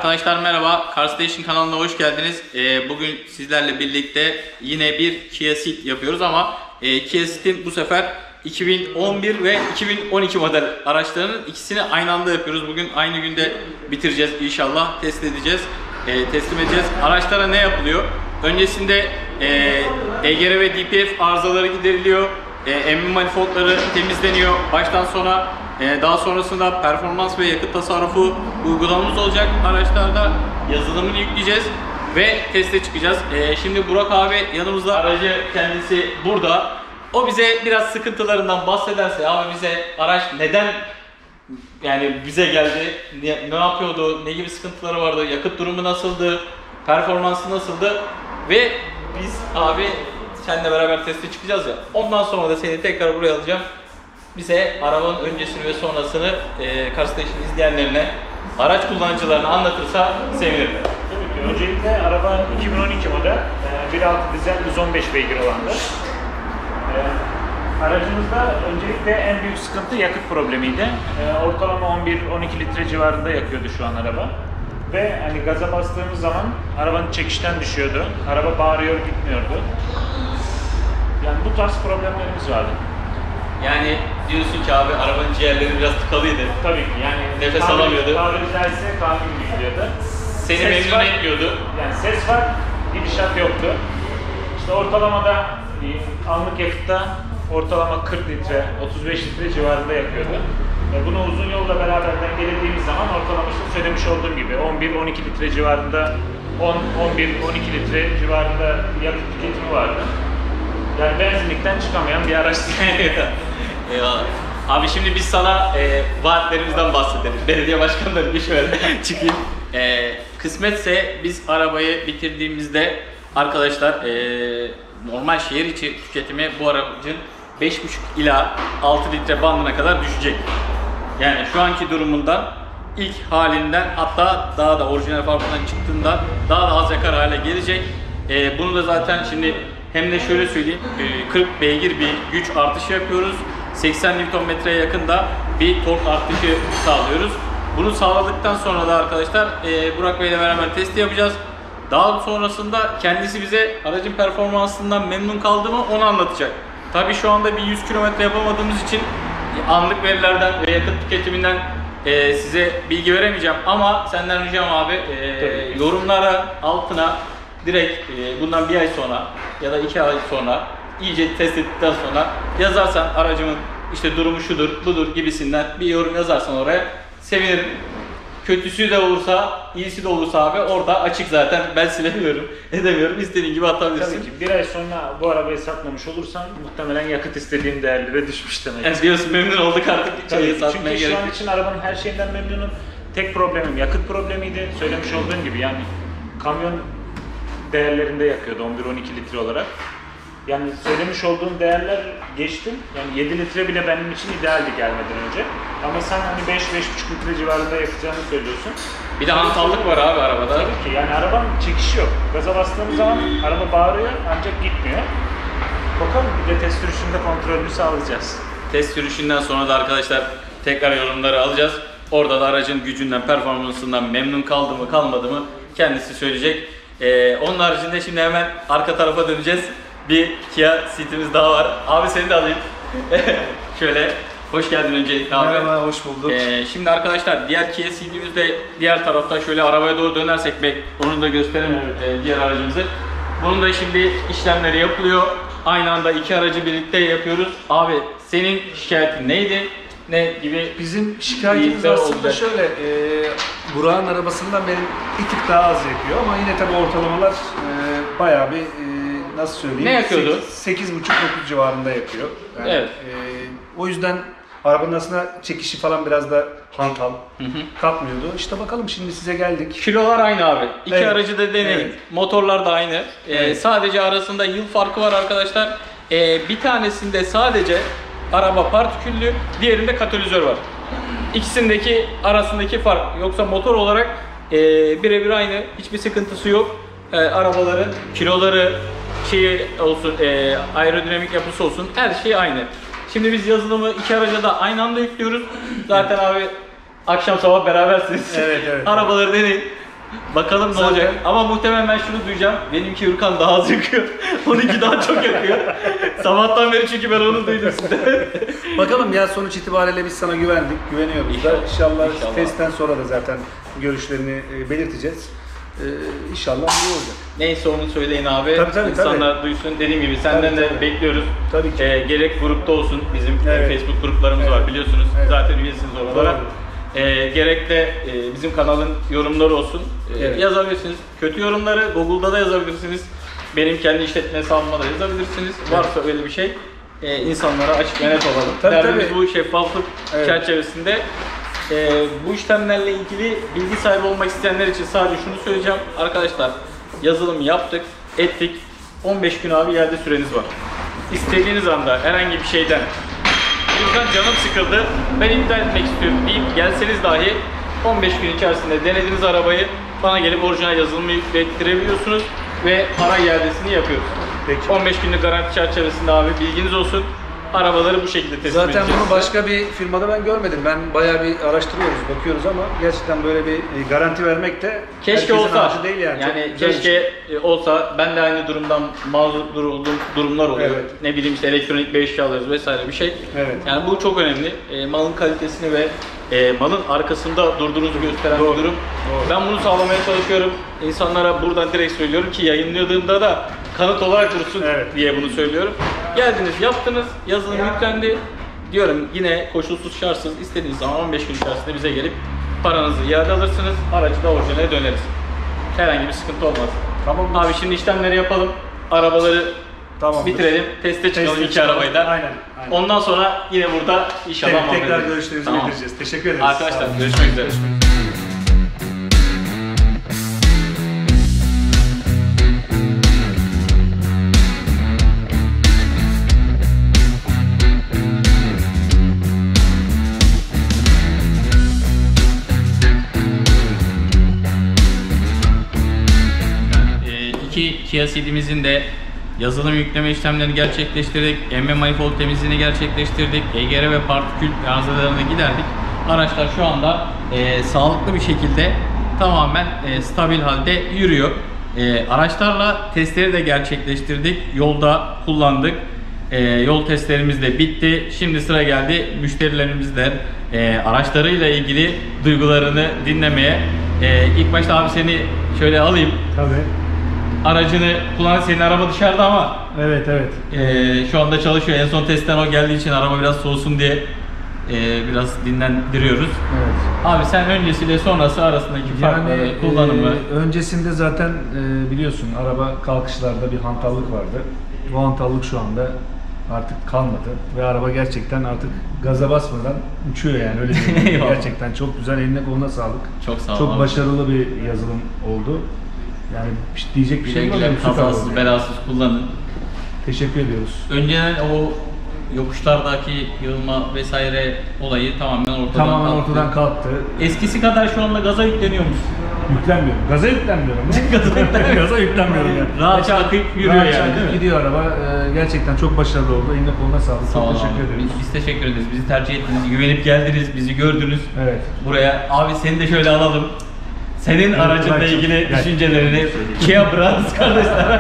Arkadaşlar merhaba, Car Station kanalına hoş geldiniz. Bugün sizlerle birlikte yine bir Kia Ceed yapıyoruz ama Kia Ceed'in bu sefer 2011 ve 2012 model araçlarının ikisini aynı anda yapıyoruz. Bugün aynı günde bitireceğiz inşallah, test edeceğiz, teslim edeceğiz. Araçlara ne yapılıyor? Öncesinde EGR ve DPF arızaları gideriliyor, emin manifoldları temizleniyor baştan sona. Daha sonrasında performans ve yakıt tasarrufu uygulamamız olacak. Araçlarda yazılımını yükleyeceğiz ve teste çıkacağız. Şimdi Burak abi yanımızda, aracı kendisi burada. O bize biraz sıkıntılarından bahsederse, abi bize araç neden yani bize geldi, ne yapıyordu, ne gibi sıkıntıları vardı, yakıt durumu nasıldı, performansı nasıldı ve biz abi seninle beraber teste çıkacağız ya. Ondan sonra da seni tekrar buraya alacağım. Bize arabanın öncesini ve sonrasını Car Station izleyenlerine, araç kullanıcılarına anlatırsa sevinirim. Tabii ki. Öncelikle araba 2012 model, 1.6 dizel 115 beygir olandır. Aracımızda öncelikle en büyük sıkıntı yakıt problemiydi. Ortalama 11-12 litre civarında yakıyordu şu an araba. Ve hani gaza bastığımız zaman arabanın çekişten düşüyordu. Araba bağırıyor, gitmiyordu. Yani bu tarz problemlerimiz vardı. Yani diyorsun ki abi arabanın ciğerleri biraz tıkalıydı. Tabii ki yani nefes alamıyordu. Tabiri caizse kanun gidiyordu. Seni memnun etmiyordu. Yani ses var, gidişat yoktu. İşte ortalamada anlık yakıtta ortalama 40 litre, 35 litre civarında yakıyordu. Bunu uzun yolla beraber dengelediğimiz zaman ortalama işte söylemiş olduğum gibi 11-12 litre civarında, 11-12 litre civarında yakıt tüketimi vardı. Yani benzinlikten çıkamayan bir araç. Eyvallah. Abi şimdi biz sana vaatlerimizden bahsedelim. Belediye başkanları bir şöyle çıkayım. Kısmetse biz arabayı bitirdiğimizde arkadaşlar normal şehir içi tüketimi bu aracın 5,5 ila 6 litre bandına kadar düşecek. Yani şu anki durumundan, ilk halinden, hatta daha da orijinal fabrikadan çıktığında daha da az yakar hale gelecek. Bunu da zaten şimdi hem de şöyle söyleyeyim, 40 beygir bir güç artışı yapıyoruz. 80 Nm'ye yakında bir tork artışı sağlıyoruz. Bunu sağladıktan sonra da arkadaşlar Burak Bey ile beraber testi yapacağız. Daha sonrasında kendisi bize aracın performansından memnun kaldı mı onu anlatacak. Tabii şu anda bir 100 km yapamadığımız için anlık verilerden ve yakıt tüketiminden size bilgi veremeyeceğim. Ama senden ricam abi yorumlara altına direkt bundan bir ay sonra ya da 2 ay sonra iyice test ettikten sonra yazarsan aracımın işte durumu şudur budur gibisinden bir yorum yazarsan oraya sevinirim. Kötüsü de olursa, iyisi de olursa abi orada açık zaten, ben silemiyorum, edemiyorum, istediğin gibi atabilirsin. Tabii ki bir ay sonra bu arabayı satmamış olursan muhtemelen yakıt istediğim değerlere düşmüş demek. Yani diyorsun memnun olduk artık, çünkü şu an için arabanın her şeyinden memnunum. Tek problemim yakıt problemiydi. Söylemiş olduğum gibi yani kamyon değerlerinde yakıyordu 11-12 litre olarak. Yani söylemiş olduğum değerler geçtim. Yani 7 litre bile benim için idealdi gelmeden önce. Ama sen hani 5-5,5 litre civarında yakacağını söylüyorsun. Bir de hantallık var abi arabada. Tabii ki yani arabanın çekişi yok. Gaza bastığımız zaman araba bağırıyor ancak gitmiyor. Bakalım bir de test sürüşünde kontrolünü sağlayacağız. Test sürüşünden sonra da arkadaşlar tekrar yorumları alacağız. Orada da aracın gücünden, performansından memnun kaldı mı kalmadı mı kendisi söyleyecek. Onun haricinde şimdi hemen arka tarafa döneceğiz. Bir Kia Ceed'imiz daha var. Abi seni de alayım. Şöyle, hoş geldin öncelikle abi. Merhaba, hoş bulduk. Şimdi arkadaşlar diğer Kia Ceed'imiz de diğer tarafta, şöyle arabaya doğru dönersek onu da gösterelim diğer aracımızı. Bunun da şimdi işlemleri yapılıyor. Aynı anda iki aracı birlikte yapıyoruz. Abi senin şikayetin neydi? Ne gibi? Bizim şikayetimiz aslında şöyle, Burak'ın arabasından benim bir tık daha az yakıyor ama yine tabi ortalamalar bayağı bir nasıl söyleyeyim? Ne yakıyordu? 8,5-9 civarında yakıyor. Yani, evet. O yüzden arabanın aslında çekişi falan biraz da hantal, kalkmıyordu. İşte bakalım şimdi size geldik. Kilolar aynı abi. İki evet. aracı da deneyin. Evet. Motorlar da aynı. Evet. Sadece arasında yıl farkı var arkadaşlar. Bir tanesinde sadece araba partiküllü, diğerinde katalizör var. İkisindeki arasındaki fark. Yoksa motor olarak birebir aynı. Hiçbir sıkıntısı yok. Arabaların kiloları olsun, aerodinamik yapısı olsun, her şey aynı. Şimdi biz yazılımı iki araca da aynı anda yüklüyoruz. Zaten abi akşam sabah berabersiniz. Evet, evet. Arabaları deneyin. Bakalım ne Zaten- olacak. Ama muhtemelen ben şunu duyacağım. Benimki Hürkan daha az yakıyor. Onunki daha çok yakıyor. Sabahtan beri çünkü ben onu duydum sizden. Bakalım ya, sonuç itibariyle biz sana güveniyoruz. İnşallah. İnşallah testten sonra da zaten görüşlerini belirteceğiz. İnşallah iyi olacak. Neyse onu söyleyin abi. Tabii, İnsanlar duysun. Dediğim gibi senden de Tabii. bekliyoruz. Tabii ki. Gerek grupta olsun. Bizim Evet. Facebook gruplarımız var biliyorsunuz. Evet. Zaten üyesiniz oralara. Doğru. Gerek de bizim kanalın yorumları olsun. Evet. Yazabilirsiniz. Kötü yorumları Google'da da yazabilirsiniz. Benim kendi işletme hesabıma da yazabilirsiniz. Varsa öyle bir şey insanlara açık ve net olalım. Tabii, Derdimiz tabii. bu şeffaflık Evet. çerçevesinde. Bu işlemlerle ilgili bilgi sahibi olmak isteyenler için sadece şunu söyleyeceğim. Arkadaşlar yazılım yaptık, ettik. 15 gün abi iade süreniz var. İstediğiniz anda herhangi bir şeyden "Buradan canım sıkıldı, ben iptal etmek istiyorum" deyip gelseniz dahi 15 gün içerisinde denediğiniz arabayı bana gelip orijinal yazılımı yüklettirebiliyorsunuz ve para iadesini yapıyoruz. Peki. 15 günlük garanti çerçevesinde abi bilginiz olsun. Arabaları bu şekilde teslim Zaten edeceğiz bunu size. başka bir firmada ben görmedim. Ben bayağı bir araştırıyoruz, bakıyoruz ama gerçekten böyle bir garanti vermek de Keşke herkesin olsa. harcı değil yani. Çok Yani güzel bir şey. keşke olsa. Ben de aynı durumdan mağdur olduğum durumlar oluyor. Evet. Ne bileyim işte elektronik bir eşya alıyoruz vesaire bir şey. Evet. Yani bu çok önemli. Malın kalitesini ve malın arkasında durduğunuzu gösteren Doğru. bir durum. Doğru. Ben bunu sağlamaya çalışıyorum. İnsanlara buradan direkt söylüyorum ki yayınladığımda da kanıt olarak dursun Evet. diye bunu söylüyorum. Geldiniz, yaptınız, yazılım yüklendi. Diyorum yine koşulsuz şartsız istediğiniz zaman 15 gün içerisinde bize gelip paranızı iade alırsınız. Aracı da orijinale döneriz. Herhangi bir sıkıntı olmaz. Tamam. Abi şimdi işlemleri yapalım. Arabaları Tamamdır. bitirelim. Teste çıkalım Teste iki çıkalım. arabayla. Aynen. Ondan sonra yine burada inşallah muhabbet Tekrar ederiz. görüşlerinizi Tamam. bildireceğiz. Teşekkür ederiz. Arkadaşlar Sağ olun. görüşmek üzere. İki Kia Ceed'imizin de yazılım yükleme işlemlerini gerçekleştirdik. Emme manifold temizliğini gerçekleştirdik. EGR ve partikül arızalarını giderdik. Araçlar şu anda sağlıklı bir şekilde tamamen stabil halde yürüyor. Araçlarla testleri de gerçekleştirdik. Yolda kullandık. Yol testlerimiz de bitti. Şimdi sıra geldi müşterilerimizle araçlarıyla ilgili duygularını dinlemeye. İlk başta abi seni şöyle alayım. Tabii. Aracını kullanan, senin araba dışarıda ama Evet, evet. şu anda çalışıyor. En son testten o geldiği için araba biraz soğusun diye biraz dinlendiriyoruz. Evet. Abi sen öncesiyle sonrası arasındaki farkları, kullanımı. Öncesinde zaten biliyorsun araba kalkışlarda bir hantallık vardı. Bu hantallık şu anda artık kalmadı ve araba gerçekten artık gaza basmadan uçuyor yani, öyle diyeyim. Eyvallah. Gerçekten çok güzel, eline koluna sağlık. Çok sağ ol Çok abi. başarılı bir yazılım oldu. Yani diyecek bir şey yok. Güle güle, Süper kazasız oldu. belasız kullanın. Teşekkür ediyoruz. Önceden o yokuşlardaki yığılma vesaire olayı tamamen ortadan Tamamen kalktı. ortadan kalktı. Eskisi kadar şu anda gaza yükleniyormuş. Yüklenmiyorum. Gaza yüklenmiyorum. Gaza yüklenmiyorum yani. Rahatça akıp yürüyor Rahatça yani, akıp değil mi? gidiyor araba. Gerçekten çok başarılı oldu. Eline koluna sağlık. Sağ Çok olun teşekkür abi. ediyoruz. Biz teşekkür ederiz. Bizi tercih ettiniz, güvenip geldiniz, bizi gördünüz. Evet. Buraya. Abi seni de şöyle alalım. Senin Evet, aracınla Burak'cığım, ilgili gel. düşüncelerini Kia Brothers kardeşler.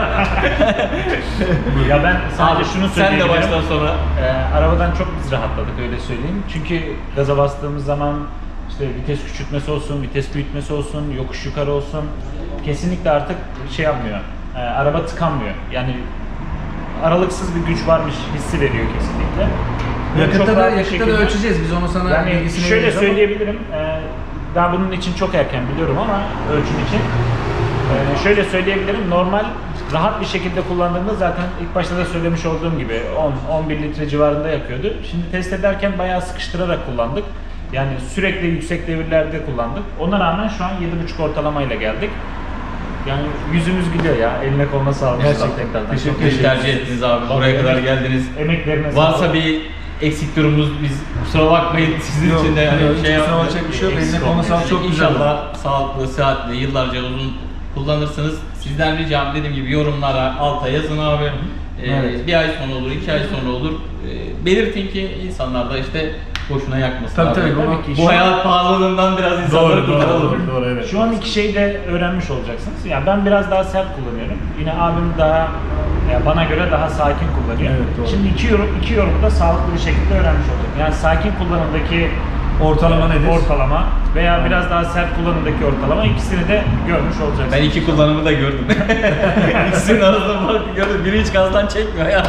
Ya ben sadece Abi, şunu sen söyleyebilirim. de baştan sonra. Arabadan çok biz rahatladık, öyle söyleyeyim. Çünkü gaza bastığımız zaman işte vites küçültmesi olsun, vites büyütmesi olsun, yokuş yukarı olsun, kesinlikle artık şey yapmıyor. Araba tıkanmıyor. Yani aralıksız bir güç varmış hissi veriyor kesinlikle. Çok Yakıtta da, rahat bir yakıtta da şekilde- ölçeceğiz. Biz onu sana Yani bilgisini şöyle veririz ama- söyleyebilirim. Daha bunun için çok erken biliyorum ama ölçüm için. Şöyle söyleyebilirim. Normal rahat bir şekilde kullandığımda zaten ilk başta da söylemiş olduğum gibi 10-11 litre civarında yakıyordu. Şimdi test ederken bayağı sıkıştırarak kullandık. Yani sürekli yüksek devirlerde kullandık. Ona rağmen şu an 7,5 ortalamayla geldik. Yani yüzümüz gülüyor ya. Eline koluna sağlık. Gerçekten. Tekrardan. Teşekkür Çok Bizi ederim. tercih ettiniz abi. Buraya kadar geldiniz. Emeklerine Varsa sağlık. bir eksik durumunuz, biz kusura bakmayın sizin Yok, için de yani yok, hiç kusura yapmayın. bakacak bir şey yok. Eksik Eline koluna olmayın. sağlık, çok güzel İnşallah sağlıklı, sıhhatli, yıllarca uzun kullanırsınız. Sizden ricam dediğim gibi yorumlara alta yazın abi. Evet. Bir ay sonra olur, 2 ay sonra olur. Belirtin ki insanlar da işte boşuna yakmasın. Tabii, abi. tabii, Tabii ki. Bu hayat pahalılığından biraz insanları kurtaralım. doğru, evet. Şu an iki şeyi de öğrenmiş olacaksınız. Yani ben biraz daha sert kullanıyorum. Yine abim daha bana göre daha sakin kullanıyor. Evet, doğru. Şimdi iki yorumu da sağlıklı bir şekilde öğrenmiş olduk. Yani sakin kullanımdaki Ortalama nedir? Ortalama veya biraz daha sert kullanımdaki ortalama, ikisini de görmüş olacaksınız. Ben iki kullanımı da gördüm. İkisinin arasında farkı gördüm. Biri hiç gazdan çekmiyor ya.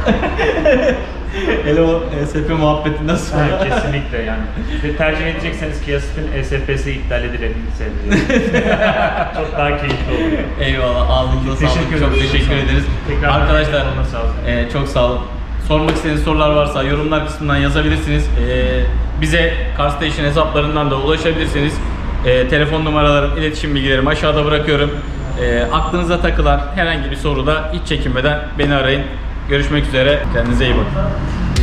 Hele o ESP muhabbetinden sonra. Ha, kesinlikle yani. Ve tercih edecekseniz Kia Ceed'in ESP'si iptal edilebilirse çok daha keyifli oluyor. Eyvallah. Ağzınıza sağlık. Teşekkür Çok ederiz. teşekkür ederiz. Tekrar Arkadaşlar eyvallah, sağ olun. çok sağ olun. Sormak istediğiniz sorular varsa yorumlar kısmından yazabilirsiniz. Bize Car Station hesaplarından da ulaşabilirsiniz. Telefon numaralarım, iletişim bilgilerimi aşağıda bırakıyorum. Aklınıza takılan herhangi bir soruda hiç çekinmeden beni arayın. Görüşmek üzere. Kendinize iyi bakın.